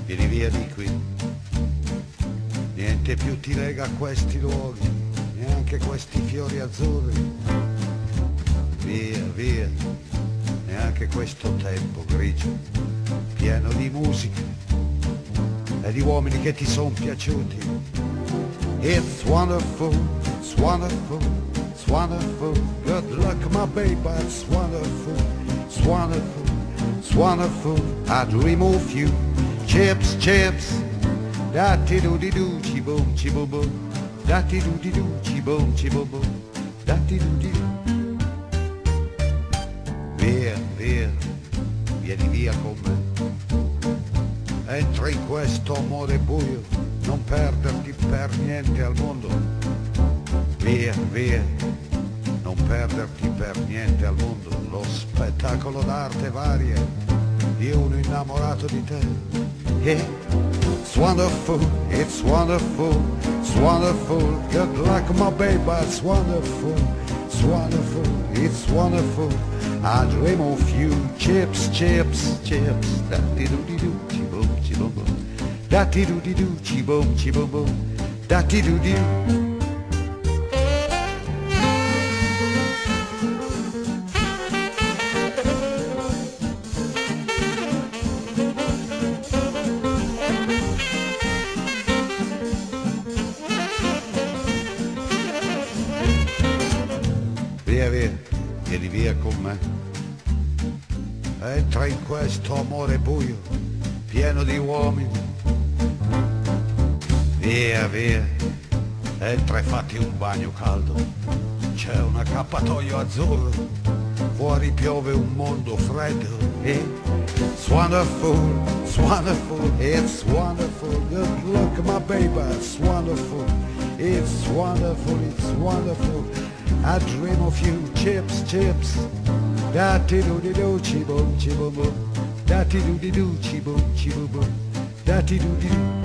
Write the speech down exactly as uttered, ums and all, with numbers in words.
vieni via di qui. Niente più ti lega a questi luoghi, neanche questi fiori azzurri. Via, via, neanche questo tempo grigio, pieno di musica e di uomini che ti son piaciuti. It's wonderful, it's wonderful, it's wonderful. Good luck my baby, it's wonderful, it's wonderful, it's wonderful. I dream of you. Chips, chips, datti do di do, ci boom, ci boom boom, datti do di do, ci boom, ci boom boom, datti do di do. Via, via, vieni via con me. Entra in questo amore buio, non perderti per niente al mondo. Via, via, non perderti per niente al mondo. Lo spettacolo d'arte varia di uno innamorato di te. Yeah. It's wonderful, it's wonderful, it's wonderful. Good luck my baby, it's wonderful, it's wonderful, it's wonderful. I dream of you. Chips, chips, chips, datti do di do, ci boom, ci boom boom, datti do di do, ci boom, ci boom boom, datti do di do. Via, via, vieni via con me. Entra in questo amore buio, pieno di uomini. Via, via, entra e fatti un bagno caldo. C'è un accappatoio azzurro, fuori piove un mondo freddo. It's wonderful, it's wonderful, it's wonderful. Good luck my baby, it's wonderful, it's wonderful, it's wonderful. I dream of you. Chips, chips, datti do di do, ci boom, ci boom boom, datti do di do, ci boom, ci boom boom, datti do di do.